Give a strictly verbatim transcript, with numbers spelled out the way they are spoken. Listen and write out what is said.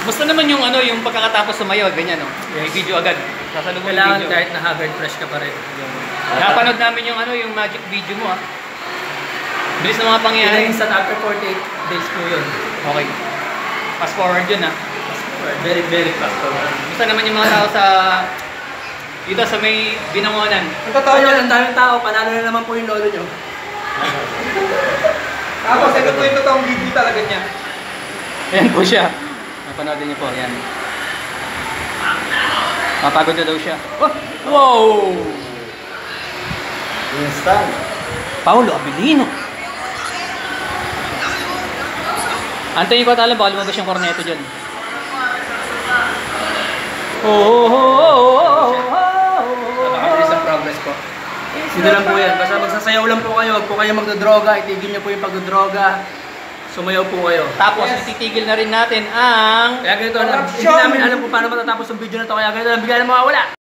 Gusto naman yung ano, yung pagkakatapos sumayaw, ganyan, no? May video agad. Sasalubong yung Kailangan video. kahit na haggard fresh ka pa rin. Napanood namin yung ano, yung magic video mo, ah. Bilis na mga Yan pangyayari. yung instant after forty-eight days po yun. Okay. Fast forward yun, ah. Very, very fast forward. Gusto naman yung mga tao sa... Dito sa may Binangonan. Ang totoo yun, ang daming tao, panalo na naman po yung lolo nyo. Tapos ito po yung totoong video talaga niya. Ayan po siya. Napanoodin niyo po, ayan. Mapagod na daw siya. Oh! Wow! Instant. Paulo Abilino. Antayin ko tala, baka lumabas yung korneto dyan. Oh, oh, oh, oh, oh, oh. Napakabilis ang progress po. Hindi lang po yan. Basta magsasayaw lang po kayo. Huwag po kayo magdodroga. Itigil niyo po yung pagdodroga. Sumayaw po kayo. Tapos ititigil na rin natin ang... Kaya ganito, hindi namin alam kung paano matatapos ang video na to. Kaya ganito lang, bigyan na mawawala.